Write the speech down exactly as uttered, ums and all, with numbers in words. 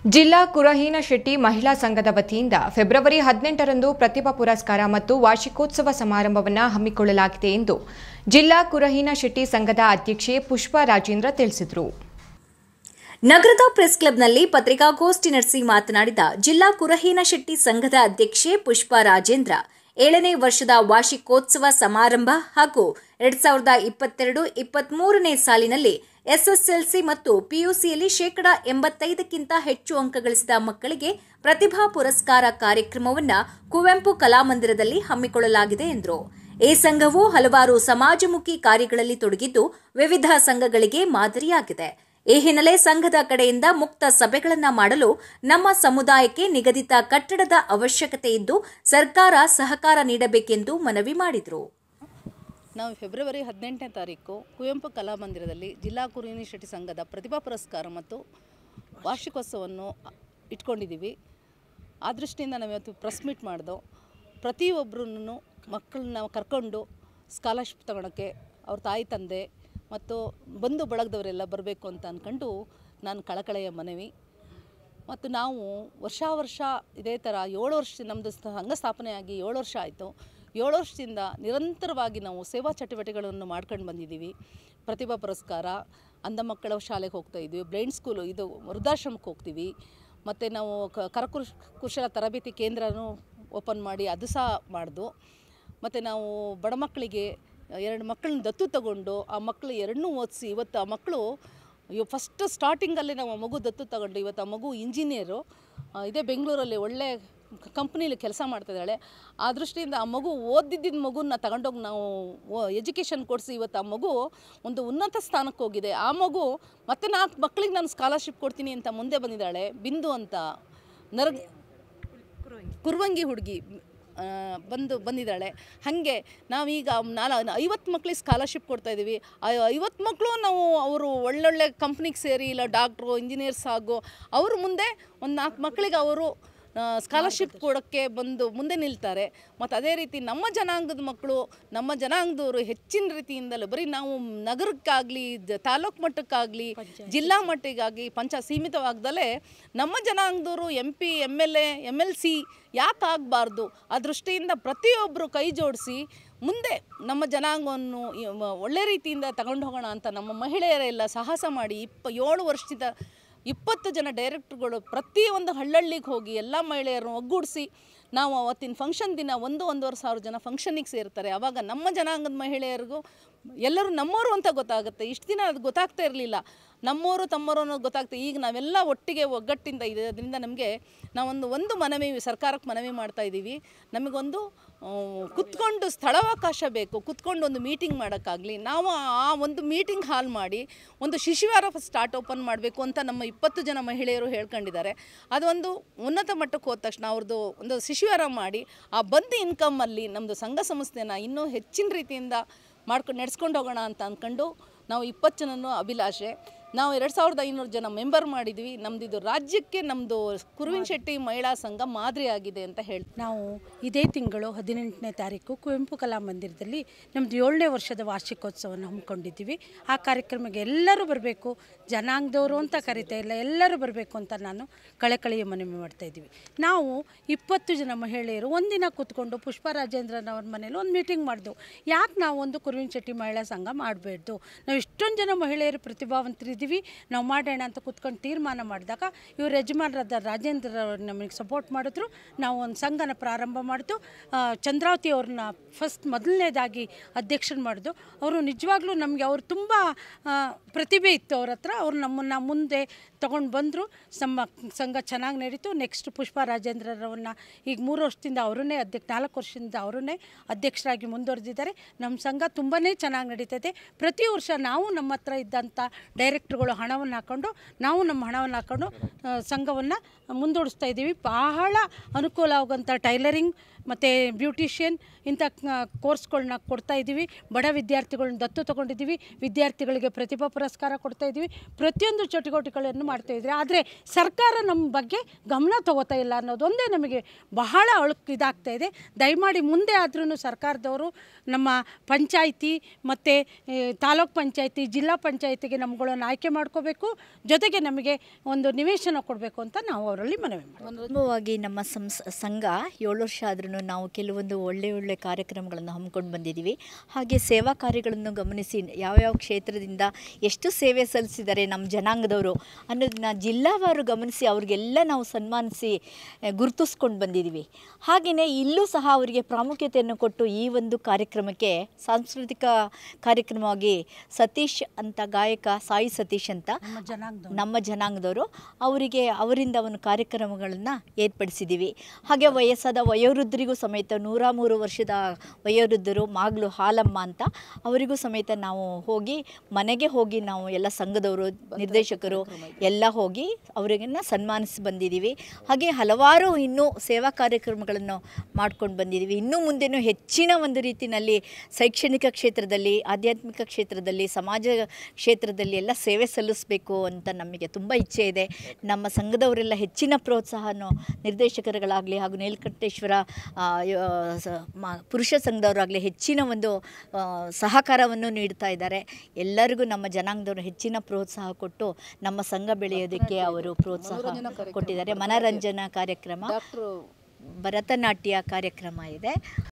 ಜಿಲ್ಲಾ ಕುರಹೀನ ಶೆಟ್ಟಿ ಮಹಿಳಾ ಸಂಘದ ವತಿಯಿಂದ ಫೆಬ್ರವರಿ ಹದಿನೆಂಟರಂದು ಪ್ರತಿಭಾ ಪುರಸ್ಕಾರ ಮತ್ತು ವಾರ್ಷಿಕೋತ್ಸವ ಸಮಾರಂಭವನ್ನು ಹಮ್ಮಿಕೊಳ್ಳಲಾಗಿದೆ ಎಂದು ಜಿಲ್ಲಾ ಕುರಹೀನ ಶೆಟ್ಟಿ ಸಂಘದ ಅಧ್ಯಕ್ಷೆ ಪುಷ್ಪಾ ರಾಜೇಂದ್ರ ತಿಳಿಸಿದರು. ನಗರದ ಪ್ರೆಸ್ ಕ್ಲಬ್ನಲ್ಲಿ ಪತ್ರಿಕಾಗೋಷ್ಠಿ ನಡೆಸಿ ಮಾತನಾಡಿದ ಜಿಲ್ಲಾ ಕುರಹೀನ ಶೆಟ್ಟಿ ಸಂಘದ ಅಧ್ಯಕ್ಷೆ ಪುಷ್ಪಾ ರಾಜೇಂದ್ರ, ಏಳನೇ ವರ್ಷದ ವಾರ್ಷಿಕೋತ್ಸವ ಸಮಾರಂಭ ಹಾಗೂ ಎರಡ್ ಸಾವಿರದ ಇಪ್ಪತ್ತೆರಡು ಇಪ್ಪತ್ಮೂರನೇ ಸಾಲಿನಲ್ಲಿ ಎಸ್ಎಸ್ಎಲ್ಸಿ ಮತ್ತು ಪಿಯುಸಿಯಲ್ಲಿ ಶೇಕಡಾ ಎಂಬತ್ತೈದಕ್ಕಿಂತ ಹೆಚ್ಚು ಅಂಕ ಗಳಿಸಿದ ಮಕ್ಕಳಿಗೆ ಪ್ರತಿಭಾ ಪುರಸ್ಕಾರ ಕಾರ್ಯಕ್ರಮವನ್ನು ಕುವೆಂಪು ಕಲಾಮಂದಿರದಲ್ಲಿ ಹಮ್ಮಿಕೊಳ್ಳಲಾಗಿದೆ ಎಂದರು. ಈ ಸಂಘವು ಹಲವಾರು ಸಮಾಜಮುಖಿ ಕಾರ್ಯಗಳಲ್ಲಿ ತೊಡಗಿದ್ದು ವಿವಿಧ ಸಂಘಗಳಿಗೆ ಮಾದರಿಯಾಗಿದೆ. ಈ ಹಿನ್ನೆಲೆ ಸಂಘದ ಕಡೆಯಿಂದ ಮುಕ್ತ ಸಭೆಗಳನ್ನು ಮಾಡಲು ನಮ್ಮ ಸಮುದಾಯಕ್ಕೆ ನಿಗದಿತ ಕಟ್ಟಡದ ಅವಶ್ಯಕತೆ ಇದ್ದು ಸರ್ಕಾರ ಸಹಕಾರ ನೀಡಬೇಕೆಂದು ಮನವಿ ಮಾಡಿದರು. ನಾವು ಫೆಬ್ರವರಿ ಹದಿನೆಂಟನೇ ತಾರೀಕು ಕುವೆಂಪು ಕಲಾಮಂದಿರದಲ್ಲಿ ಜಿಲ್ಲಾ ಕುರಹೀನ ಶೆಟ್ಟಿ ಸಂಘದ ಪ್ರತಿಭಾ ಪುರಸ್ಕಾರ ಮತ್ತು ವಾರ್ಷಿಕೋತ್ಸವವನ್ನು ಇಟ್ಕೊಂಡಿದ್ದೀವಿ. ಆ ದೃಷ್ಟಿಯಿಂದ ನಾವು ಇವತ್ತು ಪ್ರೆಸ್ ಮೀಟ್ ಮಾಡಿದೋ ಪ್ರತಿಯೊಬ್ಬರನ್ನು ಮಕ್ಕಳನ್ನ ಕರ್ಕೊಂಡು ಸ್ಕಾಲರ್ಶಿಪ್ ತಗೊಳಕ್ಕೆ ಅವ್ರ ತಾಯಿ ತಂದೆ ಮತ್ತು ಬಂಧು ಬಳಗದವರೆಲ್ಲ ಬರಬೇಕು ಅಂತ ಅಂದ್ಕೊಂಡು ನಾನು ಕಳಕಳೆಯ ಮನವಿ. ಮತ್ತು ನಾವು ವರ್ಷ ವರ್ಷ ಇದೇ ಥರ ಏಳು ವರ್ಷ ನಮ್ಮದು ಸಂಘ ಸ್ಥಾಪನೆಯಾಗಿ ಏಳು ವರ್ಷ ಆಯಿತು. ಏಳು ವರ್ಷದಿಂದ ನಿರಂತರವಾಗಿ ನಾವು ಸೇವಾ ಚಟುವಟಿಕೆಗಳನ್ನು ಮಾಡ್ಕೊಂಡು ಬಂದಿದ್ದೀವಿ. ಪ್ರತಿಭಾ ಪುರಸ್ಕಾರ, ಅಂಧ ಮಕ್ಕಳ ಶಾಲೆಗೆ ಹೋಗ್ತಾಯಿದ್ವಿ, ಬ್ಲೈಂಡ್ ಸ್ಕೂಲು ಇದು ವೃದ್ಧಾಶ್ರಮಕ್ಕೆ ಹೋಗ್ತೀವಿ. ಮತ್ತು ನಾವು ಕರಕುಶ ಕುಶಲ ತರಬೇತಿ ಕೇಂದ್ರನೂ ಓಪನ್ ಮಾಡಿ ಅದು ಸಹ ಮಾಡ್ದು. ಮತ್ತು ನಾವು ಬಡ ಮಕ್ಕಳಿಗೆ ಎರಡು ಮಕ್ಕಳನ್ನ ದತ್ತು ತಗೊಂಡು ಆ ಮಕ್ಕಳು ಎರಡನ್ನೂ ಓದಿಸಿ ಇವತ್ತು ಆ ಮಕ್ಕಳು ಇವು ಫಸ್ಟ್ ಸ್ಟಾರ್ಟಿಂಗಲ್ಲೇ ನಾವು ಮಗು ದತ್ತು ತಗೊಂಡು ಇವತ್ತು ಆ ಮಗು ಇಂಜಿನಿಯರು ಇದೇ ಬೆಂಗಳೂರಲ್ಲಿ ಒಳ್ಳೆ ಕಂಪ್ನೀಲಿ ಕೆಲಸ ಮಾಡ್ತಿದ್ದಾಳೆ. ಆ ದೃಷ್ಟಿಯಿಂದ ಆ ಮಗು ಓದಿದ್ದ ಮಗುನ ತಗೊಂಡೋಗಿ ನಾವು ಎಜುಕೇಷನ್ ಕೊಡಿಸಿ ಇವತ್ತು ಆ ಮಗು ಒಂದು ಉನ್ನತ ಸ್ಥಾನಕ್ಕೆ ಹೋಗಿದೆ. ಆ ಮಗು ಮತ್ತೆ ನಾಲ್ಕು ಮಕ್ಕಳಿಗೆ ನಾನು ಸ್ಕಾಲರ್ಶಿಪ್ ಕೊಡ್ತೀನಿ ಅಂತ ಮುಂದೆ ಬಂದಿದ್ದಾಳೆ. ಬಿಂದು ಅಂತ ನರಗ ಕುರುವಂಗಿ ಹುಡುಗಿ ಬಂದು ಬಂದಿದ್ದಾಳೆ. ಹಾಗೆ ನಾವೀಗ ನಾಲ್ ಐವತ್ತು ಮಕ್ಕಳಿಗೆ ಸ್ಕಾಲರ್ಶಿಪ್ ಕೊಡ್ತಾಯಿದ್ದೀವಿ. ಐವತ್ತು ಮಕ್ಕಳು ನಾವು ಅವರು ಒಳ್ಳೊಳ್ಳೆ ಕಂಪ್ನಿಗೆ ಸೇರಿ ಇಲ್ಲ ಡಾಕ್ಟ್ರು ಇಂಜಿನಿಯರ್ಸ್ ಆಗೋ ಅವರು ಮುಂದೆ ಒಂದು ನಾಲ್ಕು ಮಕ್ಕಳಿಗೆ ಅವರು ಸ್ಕಾಲರ್ಶಿಪ್ ಕೊಡೋಕ್ಕೆ ಬಂದು ಮುಂದೆ ನಿಲ್ತಾರೆ. ಮತ್ತು ಅದೇ ರೀತಿ ನಮ್ಮ ಜನಾಂಗದ ಮಕ್ಕಳು ನಮ್ಮ ಜನಾಂಗದವರು ಹೆಚ್ಚಿನ ರೀತಿಯಿಂದಲೂ ಬರೀ ನಾವು ನಗರಕ್ಕಾಗಲಿ ತಾಲೂಕು ಮಟ್ಟಕ್ಕಾಗಲಿ ಜಿಲ್ಲಾ ಮಟ್ಟಿಗಾಗಿ ಪಂಚ ಸೀಮಿತವಾಗದಲ್ಲೇ ನಮ್ಮ ಜನಾಂಗದವರು M P M L A M L C ಯಾಕೆ ಆಗಬಾರ್ದು ಆ ದೃಷ್ಟಿಯಿಂದ ಪ್ರತಿಯೊಬ್ಬರು ಕೈ ಜೋಡಿಸಿ ಮುಂದೆ ನಮ್ಮ ಜನಾಂಗವನ್ನು ಒಳ್ಳೆ ರೀತಿಯಿಂದ ತಗೊಂಡು ಹೋಗೋಣ ಅಂತ ನಮ್ಮ ಮಹಿಳೆಯರೆಲ್ಲ ಸಾಹಸ ಮಾಡಿ ಇಪ್ಪ ಏಳು ವರ್ಷದ ಇಪ್ಪತ್ತು ಜನ ಡೈರೆಕ್ಟ್ರುಗಳು ಪ್ರತಿಯೊಂದು ಹಳ್ಳಹಳ್ಳಿಗೆ ಹೋಗಿ ಎಲ್ಲ ಮಹಿಳೆಯರನ್ನು ಒಗ್ಗೂಡಿಸಿ ನಾವು ಅವತ್ತಿನ ಫಂಕ್ಷನ್ ದಿನ ಒಂದು ಒಂದೂವರೆ ಸಾವಿರ ಜನ ಫಂಕ್ಷನಿಗೆ ಸೇರ್ತಾರೆ. ಆವಾಗ ನಮ್ಮ ಜನಾಂಗದ ಮಹಿಳೆಯರಿಗೂ ಎಲ್ಲರೂ ನಮ್ಮವರು ಅಂತ ಗೊತ್ತಾಗುತ್ತೆ. ಇಷ್ಟು ದಿನ ಅದು ಗೊತ್ತಾಗ್ತಾ ಇರಲಿಲ್ಲ. ನಮ್ಮವರು ತಮ್ಮವರು ಅನ್ನೋದು ಗೊತ್ತಾಗ್ತದೆ. ಈಗ ನಾವೆಲ್ಲ ಒಟ್ಟಿಗೆ ಒಗ್ಗಟ್ಟಿಂದ ಇದೆ. ಅದರಿಂದ ನಮಗೆ ನಾವೊಂದು ಒಂದು ಮನವಿ ಸರ್ಕಾರಕ್ಕೆ ಮನವಿ ಮಾಡ್ತಾಯಿದ್ದೀವಿ. ನಮಗೊಂದು ಕುತ್ಕೊಂಡು ಸ್ಥಳಾವಕಾಶ ಬೇಕು. ಕುತ್ಕೊಂಡು ಒಂದು ಮೀಟಿಂಗ್ ಮಾಡೋಕ್ಕಾಗಲಿ ನಾವು ಆ ಒಂದು ಮೀಟಿಂಗ್ ಹಾಲ್ ಮಾಡಿ ಒಂದು ಶಿಶುವಾರ ಸ್ಟಾರ್ಟ್ ಓಪನ್ ಮಾಡಬೇಕು ಅಂತ ನಮ್ಮ ಇಪ್ಪತ್ತು ಜನ ಮಹಿಳೆಯರು ಹೇಳ್ಕೊಂಡಿದ್ದಾರೆ. ಅದೊಂದು ಉನ್ನತ ಮಟ್ಟಕ್ಕೆ ಹೋದ ತಕ್ಷಣ ಅವ್ರದ್ದು ಒಂದು ಶಿಶುವಾರ ಮಾಡಿ ಆ ಬಂದ ಇನ್ಕಮಲ್ಲಿ ನಮ್ಮದು ಸಂಘ ಸಂಸ್ಥೆನ ಇನ್ನೂ ಹೆಚ್ಚಿನ ರೀತಿಯಿಂದ ಮಾಡ್ಕೊಂಡು ನಡೆಸ್ಕೊಂಡು ಹೋಗೋಣ ಅಂತ ಅಂದ್ಕೊಂಡು ನಾವು ಇಪ್ಪತ್ತು ಜನನೂ ಅಭಿಲಾಷೆ ನಾವು ಎರಡು ಸಾವಿರದ ಐನೂರು ಜನ ಮೆಂಬರ್ ಮಾಡಿದ್ವಿ. ನಮ್ಮದು ಇದು ರಾಜ್ಯಕ್ಕೆ ನಮ್ಮದು ಕುರಹೀನ ಶೆಟ್ಟಿ ಮಹಿಳಾ ಸಂಘ ಮಾದರಿ ಆಗಿದೆ ಅಂತ ಹೇಳಿ ನಾವು ಇದೇ ತಿಂಗಳು ಹದಿನೆಂಟನೇ ತಾರೀಕು ಕುವೆಂಪು ಕಲಾಮಂದಿರದಲ್ಲಿ ನಮ್ಮದು ಏಳನೇ ವರ್ಷದ ವಾರ್ಷಿಕೋತ್ಸವವನ್ನು ಹಮ್ಮಿಕೊಂಡಿದ್ದೀವಿ. ಆ ಕಾರ್ಯಕ್ರಮಕ್ಕೆ ಎಲ್ಲರೂ ಬರಬೇಕು, ಜನಾಂಗದವರು ಅಂತ ಕರಿತಾ ಇಲ್ಲ, ಎಲ್ಲರೂ ಬರಬೇಕು ಅಂತ ನಾನು ಕಳಕಳಿಯ ಮನವಿ ಮಾಡ್ತಾಯಿದ್ದೀವಿ. ನಾವು ಇಪ್ಪತ್ತು ಜನ ಮಹಿಳೆಯರು ಒಂದಿನ ಕೂತ್ಕೊಂಡು ಪುಷ್ಪಾ ರಾಜೇಂದ್ರನವ್ರ ಮನೇಲಿ ಒಂದು ಮೀಟಿಂಗ್ ಮಾಡಿದೆವು. ಯಾಕೆ ನಾವು ಒಂದು ಕುರಹೀನ ಶೆಟ್ಟಿ ಮಹಿಳಾ ಸಂಘ ಮಾಡಬೇಡ್ದು, ನಾವು ಇಷ್ಟೊಂದು ಜನ ಮಹಿಳೆಯರು ಪ್ರತಿಭಾವಂತರಿದ್ದೀವಿ, ನಾವು ಮಾಡೋಣ ಅಂತ ಕೂತ್ಕೊಂಡು ತೀರ್ಮಾನ ಮಾಡಿದಾಗ ಇವರು ಯಜಮಾನರಾದ ರಾಜೇಂದ್ರ ಅವರು ನಮಗೆ ಸಪೋರ್ಟ್ ಮಾಡಿದ್ರು. ನಾವು ಒಂದು ಸಂಘನ ಪ್ರಾರಂಭ ಮಾಡಿದ್ದು. ಚಂದ್ರಾವತಿ ಅವ್ರನ್ನ ಫಸ್ಟ್ ಮೊದಲನೇದಾಗಿ ಅಧ್ಯಕ್ಷರು ಮಾಡಿದ್ದು. ಅವರು ನಿಜವಾಗ್ಲೂ ನಮಗೆ ಅವರು ತುಂಬ ಪ್ರತಿಭೆ ಇತ್ತು ಅವ್ರ ಹತ್ರ. ಅವ್ರು ನಮ್ಮನ್ನು ಮುಂದೆ ತೊಗೊಂಡು ಬಂದರು. ನಮ್ಮ ಸಂಘ ಚೆನ್ನಾಗಿ ನಡೀತು. ನೆಕ್ಸ್ಟ್ ಪುಷ್ಪಾ ರಾಜೇಂದ್ರರವ್ರನ್ನ ಈಗ ಮೂರು ವರ್ಷದಿಂದ ಅವರನ್ನೇ ಅಧ್ಯಕ್ಷ ನಾಲ್ಕು ವರ್ಷದಿಂದ ಅವರನ್ನೇ ಅಧ್ಯಕ್ಷರಾಗಿ ಮುಂದುವರೆದಿದ್ದಾರೆ. ನಮ್ಮ ಸಂಘ ತುಂಬಾ ಚೆನ್ನಾಗಿ ನಡೀತದೆ. ಪ್ರತಿ ವರ್ಷ ನಾವು ನಮ್ಮ ಹತ್ರ ಇದ್ದಂಥ ಡೈರೆಕ್ಟ್ರುಗಳು ಹಣವನ್ನು ಹಾಕ್ಕೊಂಡು ನಾವು ನಮ್ಮ ಹಣವನ್ನು ಹಾಕ್ಕೊಂಡು ಸಂಘವನ್ನು ಮುಂದೂಡಿಸ್ತಾ ಇದ್ದೀವಿ. ಬಹಳ ಅನುಕೂಲ ಆಗುವಂಥ ಟೈಲರಿಂಗ್ ಮತ್ತು ಬ್ಯೂಟಿಷಿಯನ್ ಇಂಥ ಕೋರ್ಸ್ಗಳನ್ನ ಕೊಡ್ತಾ ಇದ್ದೀವಿ. ಬಡ ವಿದ್ಯಾರ್ಥಿಗಳನ್ನ ದತ್ತು ತೊಗೊಂಡಿದ್ದೀವಿ. ವಿದ್ಯಾರ್ಥಿಗಳಿಗೆ ಪ್ರತಿಭಾ ಪುರಸ್ಕಾರ ಕೊಡ್ತಾ ಇದ್ದೀವಿ. ಪ್ರತಿಯೊಂದು ಚಟುವಟಿಕೆಗಳನ್ನು ಮಾಡ್ತಾ ಇದ್ದೀವಿ. ಆದರೆ ಸರ್ಕಾರ ನಮ್ಮ ಬಗ್ಗೆ ಗಮನ ತಗೋತಾ ಇಲ್ಲ ಅನ್ನೋದೊಂದೇ ನಮಗೆ ಬಹಳ ಅಳುಕು ಇದಾಗ್ತಾ ಇದೆ. ದಯಮಾಡಿ ಮುಂದೆ ಆದ್ರೂ ಸರ್ಕಾರದವರು ನಮ್ಮ ಪಂಚಾಯಿತಿ ಮತ್ತು ತಾಲೂಕ್ ಪಂಚಾಯಿತಿ, ಜಿಲ್ಲಾ ಪಂಚಾಯಿತಿಗೆ ನಮ್ಗಳನ್ನು ಆಯ್ಕೆ ಮಾಡ್ಕೋಬೇಕು. ಜೊತೆಗೆ ನಮಗೆ ಒಂದು ನಿವೇಶನ ಕೊಡಬೇಕು ಅಂತ ನಾವು ಅವರಲ್ಲಿ ಮನವಿ ಮಾಡ್ತೀವಿ. ಪ್ರಥಮವಾಗಿ ನಮ್ಮ ಸಂಸ್ ಸಂಘ ಏಳು ವರ್ಷ ಆದ್ರೂ ನಾವು ಕೆಲವೊಂದು ಒಳ್ಳೆ ಒಳ್ಳೆ ಕಾರ್ಯಕ್ರಮಗಳನ್ನು ಹಮ್ಮಿಕೊಂಡು ಬಂದಿದ್ದೀವಿ. ಹಾಗೆ ಸೇವಾ ಕಾರ್ಯಗಳನ್ನು ಗಮನಿಸಿ ಯಾವ್ಯಾವ ಕ್ಷೇತ್ರದಿಂದ ಎಷ್ಟು ಸೇವೆ ಸಲ್ಲಿಸಿದ್ದಾರೆ ನಮ್ಮ ಜನಾಂಗದವರು ಅನ್ನೋದನ್ನ ಜಿಲ್ಲಾವಾರು ಗಮನಿಸಿ ಅವ್ರಿಗೆಲ್ಲ ನಾವು ಸನ್ಮಾನಿಸಿ ಗುರುತಿಸ್ಕೊಂಡು ಬಂದಿದ್ದೀವಿ. ಹಾಗೆಯೇ ಇಲ್ಲೂ ಸಹ ಅವರಿಗೆ ಪ್ರಾಮುಖ್ಯತೆಯನ್ನು ಕೊಟ್ಟು ಈ ಒಂದು ಕಾರ್ಯಕ್ರಮಕ್ಕೆ ಸಾಂಸ್ಕೃತಿಕ ಕಾರ್ಯಕ್ರಮವಾಗಿ ಸತೀಶ್ ಅಂತ ಗಾಯಕ, ಸಾಯಿ ಸತೀಶ್ ಅಂತ ನಮ್ಮ ಜನಾಂಗದವರು, ಅವರಿಗೆ ಅವರಿಂದ ಒಂದು ಕಾರ್ಯಕ್ರಮಗಳನ್ನು ಏರ್ಪಡಿಸಿದ್ದೀವಿ. ಹಾಗೆ ವಯಸ್ಸಾದ ವಯೋವೃದ್ಧರಿಗೂ ಸಮೇತ ನೂರ ಮೂರು ವರ್ಷದ ವಯೋವೃದ್ಧರು ಮಾಗ್ಲು ಹಾಲಮ್ಮ ಅಂತ ಅವರಿಗೂ ಸಮೇತ ನಾವು ಹೋಗಿ ಮನೆಗೆ ಹೋಗಿ ನಾವು ಎಲ್ಲ ಸಂಘದವರು, ನಿರ್ದೇಶಕರು ಎಲ್ಲ ಹೋಗಿ ಅವರಿಗನ್ನು ಸನ್ಮಾನಿಸಿ ಬಂದಿದ್ದೀವಿ. ಹಾಗೆ ಹಲವಾರು ಇನ್ನೂ ಸೇವಾ ಕಾರ್ಯಕ್ರಮಗಳನ್ನು ಮಾಡ್ಕೊಂಡು ಬಂದಿದ್ದೀವಿ. ಇನ್ನೂ ಮುಂದೆನೂ ಹೆಚ್ಚಿನ ಒಂದು ರೀತಿಯಲ್ಲಿ ಶೈಕ್ಷಣಿಕ ಕ್ಷೇತ್ರದಲ್ಲಿ, ಆಧ್ಯಾತ್ಮಿಕ ಕ್ಷೇತ್ರದಲ್ಲಿ, ಸಮಾಜ ಕ್ಷೇತ್ರದಲ್ಲಿ ಎಲ್ಲ ಸೇವೆ ಸಲ್ಲಿಸಬೇಕು ಅಂತ ನಮಗೆ ತುಂಬ ಇಚ್ಛೆ ಇದೆ. ನಮ್ಮ ಸಂಘದವರೆಲ್ಲ ಹೆಚ್ಚಿನ ಪ್ರೋತ್ಸಾಹನೂ ನಿರ್ದೇಶಕರುಗಳಾಗಲಿ ಹಾಗೂ ನೀಲಕಂಠೇಶ್ವರ ಪುರುಷ ಸಂಘದವರಾಗಲಿ ಹೆಚ್ಚಿನ ಒಂದು ಸಹಕಾರವನ್ನು ನೀಡ್ತಾ ಇದ್ದಾರೆ. ಎಲ್ಲರಿಗೂ ನಮ್ಮ ಜನಾಂಗದವರು ಹೆಚ್ಚಿನ ಪ್ರೋತ್ಸಾಹ ಕೊಟ್ಟು ನಮ್ಮ ಸಂಘ ಬೆಳೆಯೋದಕ್ಕೆ ಅವರು ಪ್ರೋತ್ಸಾಹ ಕೊಟ್ಟಿದ್ದಾರೆ. ಮನರಂಜನಾ ಕಾರ್ಯಕ್ರಮ, ಭರತನಾಟ್ಯ ಕಾರ್ಯಕ್ರಮ ಇದೆ.